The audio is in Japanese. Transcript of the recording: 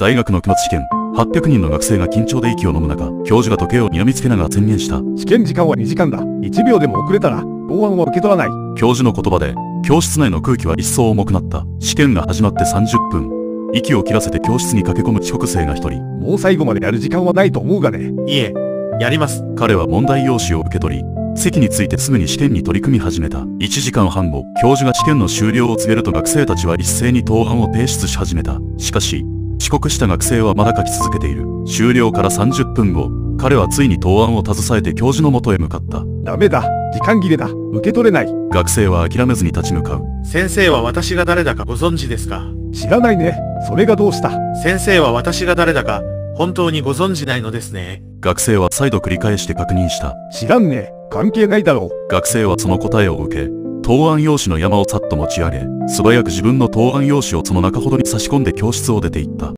大学の期末試験。800人の学生が緊張で息を飲む中、教授が時計を睨みつけながら宣言した。 試験時間は2時間だ。1秒でも遅れたら、答案を受け取らない。 教授の言葉で、教室内の空気は一層重くなった。試験が始まって30分。息を切らせて教室に駆け込む遅刻生が一人。 もう最後までやる時間はないと思うがね。 いえ、やります。 彼は問題用紙を受け取り、席についてすぐに試験に取り組み始めた。1時間半後、教授が試験の終了を告げると学生たちは一斉に答案を提出し始めた。しかし、遅刻した学生はまだ書き続けている。終了から30分後、彼はついに答案を携えて教授の元へ向かった。 ダメだ。時間切れだ。受け取れない。 学生は諦めずに立ち向かう。 先生は私が誰だかご存知ですか？ 知らないね。それがどうした？ 先生は私が誰だか本当にご存知ないのですね。 学生は再度繰り返して確認した。 知らんね。関係ないだろう。 学生はその答えを受け、答案用紙の山をさっと持ち上げ、素早く自分の答案用紙をその中ほどに差し込んで教室を出て行った。